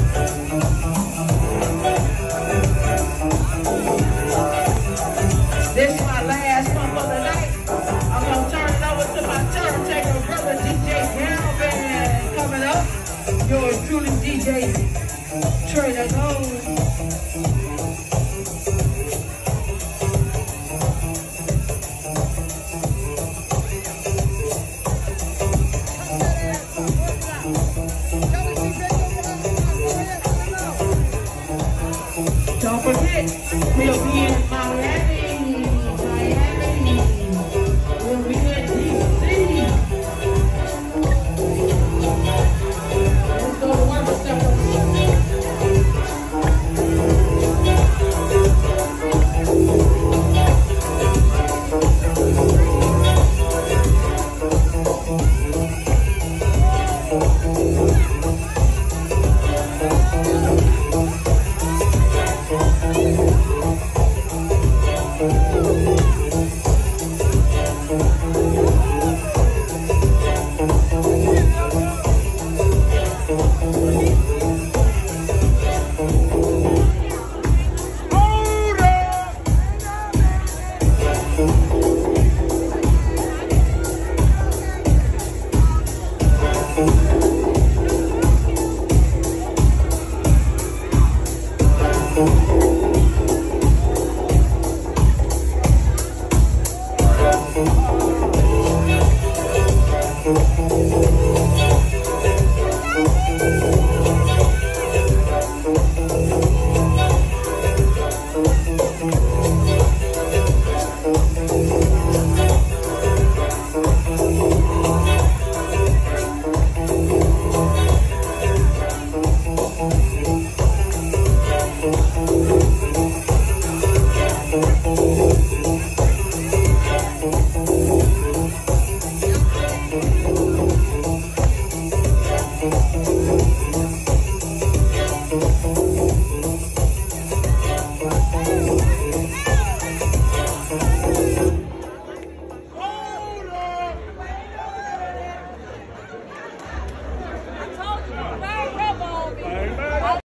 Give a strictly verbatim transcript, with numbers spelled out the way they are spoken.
This is my last pump of the night. I'm gonna turn it over to my turn taker brother D J Galvin. Coming up, yours truly D J Trader Gold. Don't forget, we'll be in Miami.